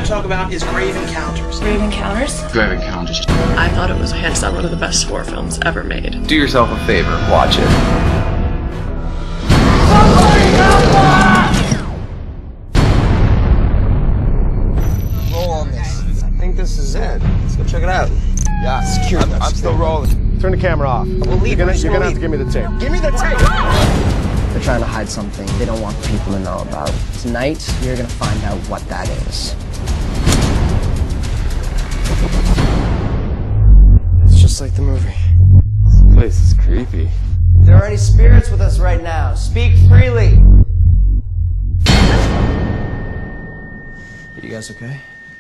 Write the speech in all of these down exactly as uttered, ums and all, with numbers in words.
want to talk about is Grave Encounters. Grave Encounters? Grave Encounters. I thought it was hands down one of the best horror films ever made. Do yourself a favor, watch it. Roll on this. I think this is it. Let's go check it out. Yeah, secure. I'm, I'm still rolling. Turn the camera off. We'll leave you're gonna, her, you're gonna have leave. to give me the tape. Give me the tape! They're trying to hide something they don't want people to know about. Tonight, you're gonna find out what that is. It's just like the movie. This place is creepy. If there are any spirits with us right now, speak freely. You guys okay?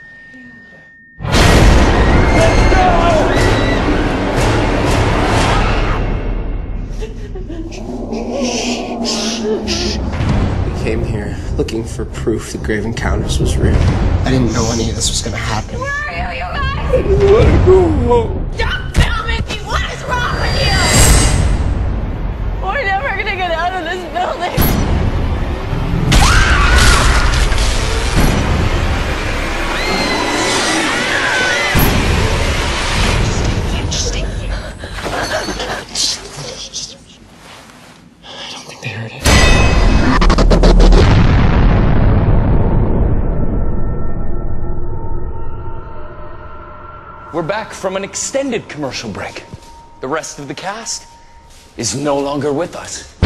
We came here looking for proof that Grave Encounters was real. I didn't know any of this was gonna happen. Where are you, you guys? I just wanna go home. Stop filming me! What is wrong with you? We're never gonna get out of this building. I don't think they heard it. We're back from an extended commercial break. The rest of the cast is no longer with us.